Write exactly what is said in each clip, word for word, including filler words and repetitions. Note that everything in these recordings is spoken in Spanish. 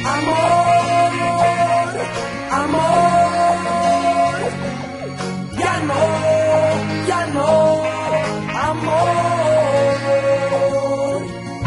Amor, amor, ya no, ya no, amor.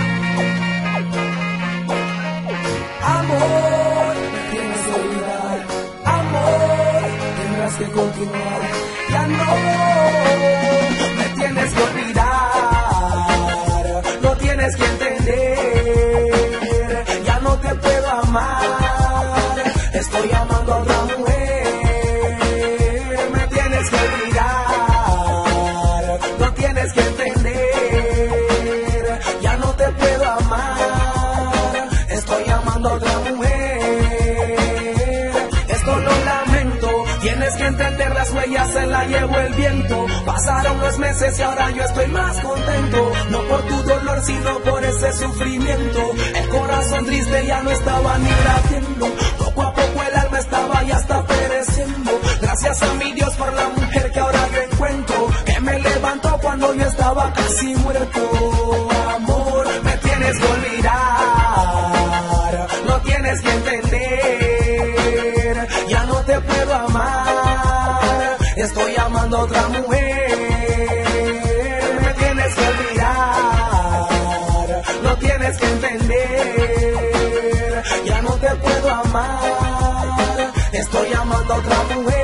Amor, tienes que olvidar, amor, tendrás que continuar, ya no, me tienes que olvidar, no tienes que entender, ya no te puedo amar, estoy amando a otra mujer, me tienes que olvidar, no tienes que entender, ya no te puedo amar, estoy amando a otra mujer, esto lo lamento, tienes que entender, las huellas se las llevó el viento, pasaron los meses y ahora yo estoy más contento, no por tu dolor sino por ese sufrimiento, el corazón triste ya no estaba ni latiendo, poco a poco el alma estaba ya hasta pereciendo, gracias a mi Dios por la mujer que ahora yo encuentro, que me levantó cuando yo estaba casi muerto. Amor, me tienes que olvidar, no tienes que entender, ya no te puedo amar, estoy amando a otra mujer, me tienes que olvidar, no tienes que entender, ya no te puedo amar, estoy amando a otra mujer.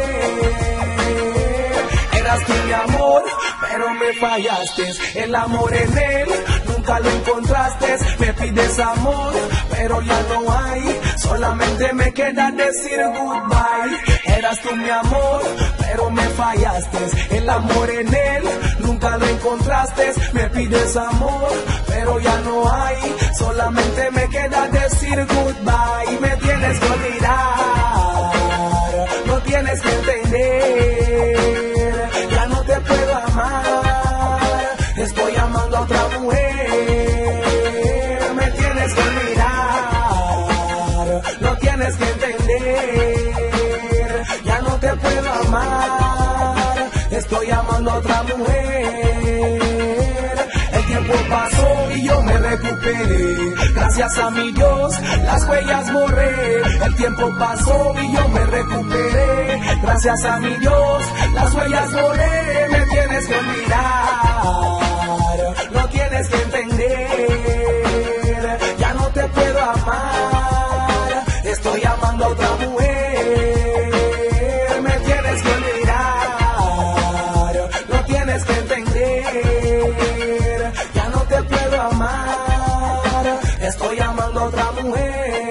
Eras tú mi amor, pero me fallaste, el amor en él nunca lo encontraste, me pides amor, pero ya no hay, solamente me queda decir goodbye. Eras tú mi amor, pero me fallaste, el amor en él nunca lo encontraste, me pides amor, pero ya no hay, solamente me queda decir goodbye. Me tienes que olvidar, no tienes que entender, ya no te puedo amar, estoy amando a otra mujer, me tienes que olvidar, no tienes que entender, ya no te puedo amar, estoy amando a otra mujer. El tiempo pasó y yo me recuperé, gracias a mi Dios las huellas borré. El tiempo pasó y yo me recuperé, gracias a mi Dios las huellas borré. Me tienes que olvidar, no tienes que entender, ya no te puedo amar, estoy amando a otra mujer. Me tienes que olvidar, no tienes que entender, ya no te puedo amar, estoy amando a otra mujer.